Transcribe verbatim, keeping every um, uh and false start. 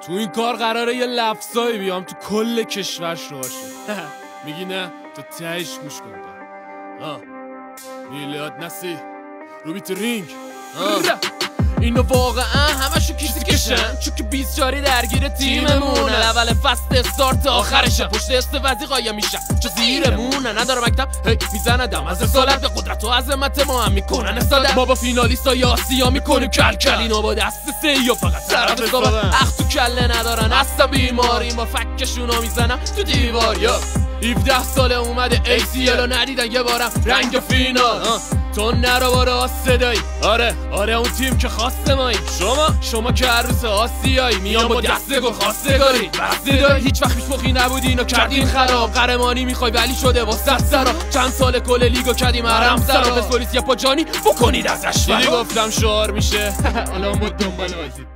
تو این کار قراره یه لفظایی بیام تو کل کشور شو باشه. میگی نه؟ تو تهش گوش کن. آه میلاد نسی روبیت رینگ. اینو واقعا همشو کیسی کشن چون که بیست جاری درگیر تیممونه. اول فصل استارت تا آخرشه پشت استوزی قایم میشن چو زیرمونه. نداره مکتب هی میزنه دم از رسالت به قدرت و عظمت ما هم میکنن استاده. ما با فینالیستای آسیا میکنیم کل کل. اینا با دست سه یا فقط طرف حسابن. اخ تو کله ندارن اصلا بیماری ما فکشونو میزنن تو دیوار. یا هفده ساله اومده ای سی ال ندیدن یه بارم رنگ فینال. تو نرو بارا صدایی. آره آره اون تیم که خواسته مایی. شما شما که عروس آسیایی میان با دست گل خواستگاری. بسته داری هیچ وقت پیش مخی نبودی اینو کردین خراب. قهرمانی میخوای ولی شده واسه سرا. چند سال کل لیگو کردیم حرم سرا. پس پلیس یه پا جانی بکنید ازش. دیدی گفتم شعار میشه. حالا ما دنبال بازی